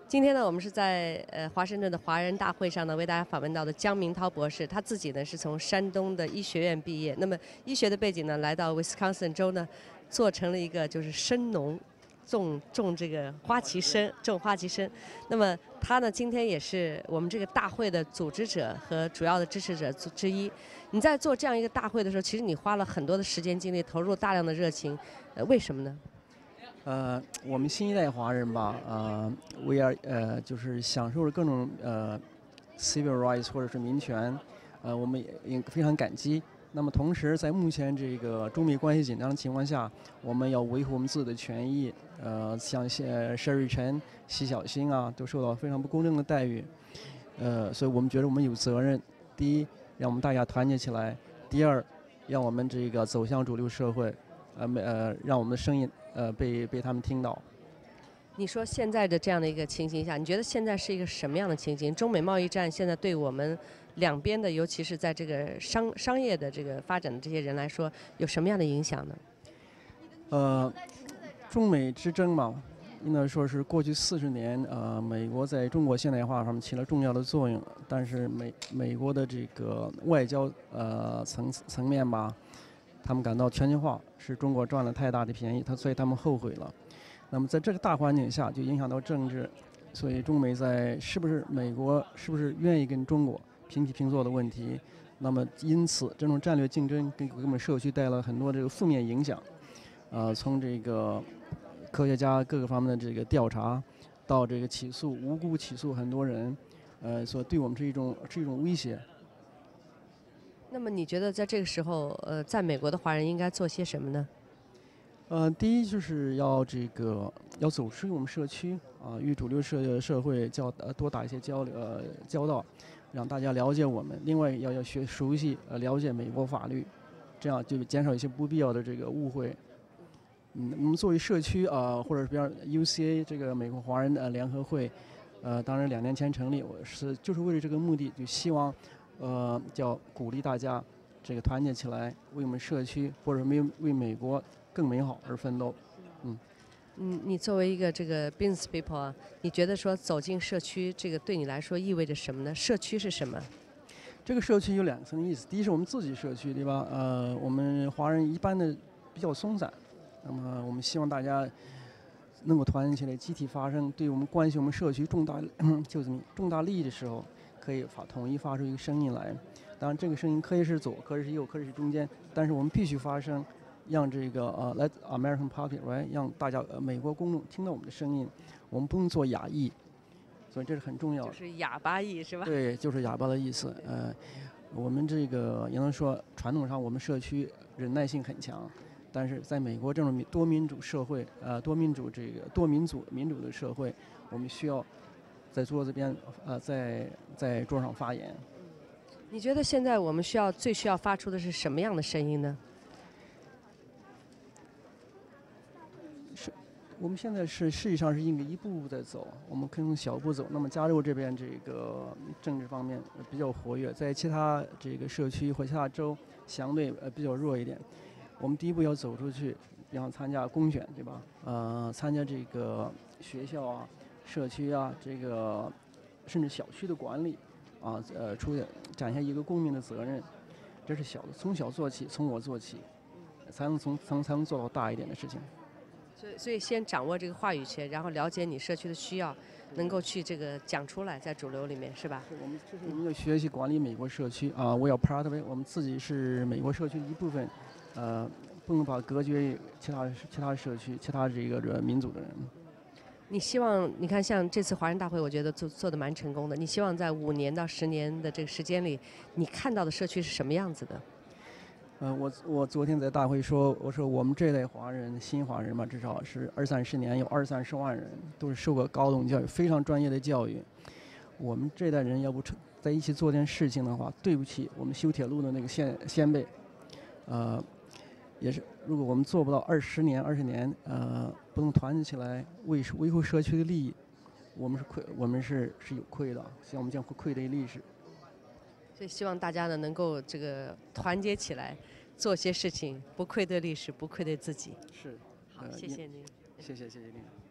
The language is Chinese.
今天呢，我们是在华盛顿的华人大会上呢，为大家访问到的江明涛博士。他自己呢是从山东的医学院毕业，那么医学的背景呢，来到威斯康星州呢，做成了一个就是参农，种这个花旗参，种花旗参。那么他呢，今天也是我们这个大会的组织者和主要的支持者之一。你在做这样一个大会的时候，其实你花了很多的时间精力，投入大量的热情，为什么呢？ 我们新一代华人吧，we are 就是享受了各种civil rights 或者是民权，我们也非常感激。那么同时，在目前这个中美关系紧张的情况下，我们要维护我们自己的权益。像佘瑞辰、奚晓星啊，都受到非常不公正的待遇。所以我们觉得我们有责任。第一，让我们大家团结起来；第二，让我们这个走向主流社会。让我们的声音被他们听到。 你说现在的这样的一个情形下，你觉得现在是一个什么样的情形？中美贸易战现在对我们两边的，尤其是在这个商业的这个发展的这些人来说，有什么样的影响呢？中美之争嘛，应该说是过去40年，美国在中国现代化上面起了重要的作用，但是美国的这个外交层面吧。他们感到全球化是中国赚了太大的便宜，所以他们后悔了。那么在这个大环境下，就影响到政治，所以中美在美国是不是愿意跟中国平起平坐的问题。那么因此，这种战略竞争给我们社区带来了很多这个负面影响。从这个科学家各个方面的这个调查，到这个无辜起诉很多人，所对我们是一种威胁。 那么你觉得在这个时候，在美国的华人应该做些什么呢？ 第一就是要走出我们社区与主流社会多打一些交道，让大家了解我们。另外要熟悉了解美国法律，这样就减少一些不必要的这个误会。我们作为社区或者比如 UCA 这个美国华人联合会，当然2年前成立，就是为了这个目的，就希望。叫鼓励大家这个团结起来，为我们社区或者为美国更美好而奋斗。 你作为一个这个 business people 啊，你觉得说走进社区，这个对你来说意味着什么呢？社区是什么？ 这个社区有2层意思，第一是我们自己社区，对吧？我们华人一般的比较松散，那么我们希望大家能够团结起来，集体发声，对我们关系我们社区重大利益的时候。可以统一发出一个声音来，当然这个声音可以是左，可以是右，可以是中间，但是我们必须发声，让这个Let American Public right， 让大家美国公众听到我们的声音，我们不能做哑裔，所以这是很重要的。 就是哑巴裔是吧？ 对，就是哑巴的意思。我们这个也能说传统上我们社区忍耐性很强，但是在美国这种多民主社会，多民主的社会，我们需要。在桌子边，在桌上发言。 你觉得现在我们最需要发出的是什么样的声音呢？ 我们现在实际上是应该一步步在走，我们可以用小步走。那么加州这边这个政治方面比较活跃，在其他这个社区或其他州相对比较弱一点。我们第一步要走出去，比方参加公选，对吧？参加这个学校啊。社区啊，这个甚至小区的管理展现一个公民的责任，这是小的，从小做起，从我做起，才能做到大一点的事情。 所以先掌握这个话语权，然后了解你社区的需要，能够去这个讲出来，在主流里面，是吧？ 我们要学习管理美国社区我要 part of it， 我们自己是美国社区的一部分，不能把隔绝于其他社区、其他这个民族的人。 你希望你看，像这次华人大会，我觉得做得蛮成功的。你希望在5年到10年的这个时间里，你看到的社区是什么样子的？ 我昨天在大会说，我说我们这代华人，新华人嘛，至少是20-30年有20-30万人，都是受过高等教育，非常专业的教育。我们这代人要不在一起做件事情的话，对不起我们修铁路的那个先辈，也是，如果我们做不到20年，不能团结起来维护社区的利益，我们是有愧的，像我们将会愧对历史。 所以希望大家呢能够这个团结起来，做些事情，不愧对历史，不愧对自己。 是， 好，谢谢您。 谢谢您。